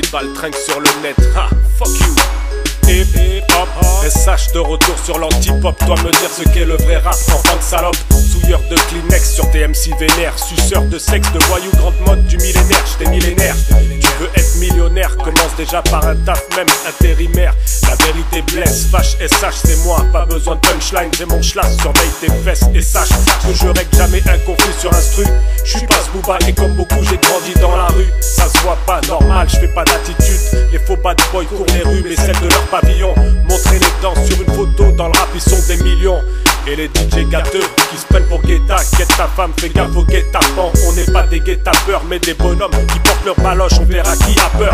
baltringue sur le net. Ha, fuck you. Hip hop, SH de retour sur l'anti-pop. Toi me dire ce qu'est le vrai rap, enfant de salope. Souilleur de Kleenex sur tes MC vénères. Suceur de sexe, de voyou, grande mode du millénaire. J'étais millénaire. Tu veux être millionnaire, commence déjà par un taf, même intérimaire. La vérité blesse, fâche, SH c'est moi. Pas besoin de punchline, j'ai mon schlass. Surveille tes fesses et sache que je règle jamais un conflit sur instru. J'suis pas ce booba et comme beaucoup j'ai grandi dans la rue. Ça se voit pas normal, j'fais pas d'attitude. Les faux bad boys courent les rues mais celles de leur pavillon. Montrer les dents sur une photo, dans le rap ils sont des millions. Et les DJ gâteux qui se prennent pour guetta. Quête ta femme, fais gaffe au guet-apens. On n'est pas des guet-apeurs mais des bonhommes qui portent leur baloche. On verra qui a peur.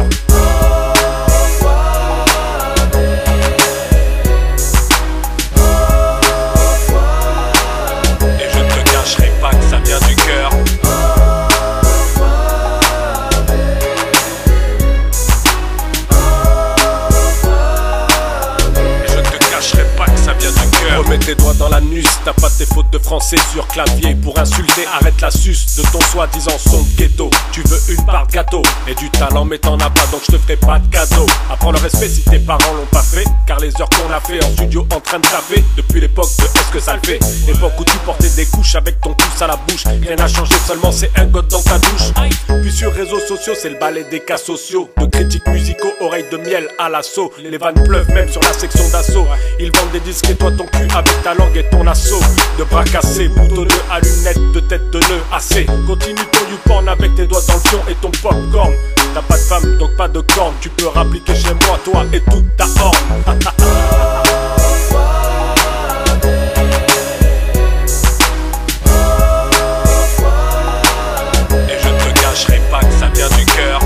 Et je te cacherai pas que ça vient du cœur. Remets tes doigts dans l'anus, t'as pas tes fautes de français sur clavier. Pour insulter, arrête la suce de ton soi-disant son de ghetto. Tu veux une part de gâteau et du talent mais t'en as pas donc je te ferai pas de cadeau. Apprends le respect si tes parents l'ont pas fait, car les heures qu'on a fait en studio en train de taper. Depuis l'époque de est-ce que ça le fait, l'époque où tu portais des couches avec ton pouce à la bouche. Rien n'a changé, seulement c'est un god dans ta douche. Puis sur réseaux sociaux c'est le balai des cas sociaux. De critiques musicaux, oreilles de miel à l'assaut. Les vannes pleuvent même sur la section d'assaut. Ils vendent des disques et toi ton cul avec ta langue et ton assaut. De bras cassés, boutonneux à lunettes, de tête de nœud assez. Continue ton YouPorn avec tes doigts dans le pion et ton popcorn. T'as pas de femme donc pas de corne. Tu peux rappliquer chez moi toi et toute ta horne. Et je te cacherai pas que ça vient du cœur.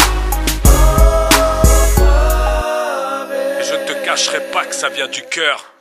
Je cacherai pas que ça vient du cœur.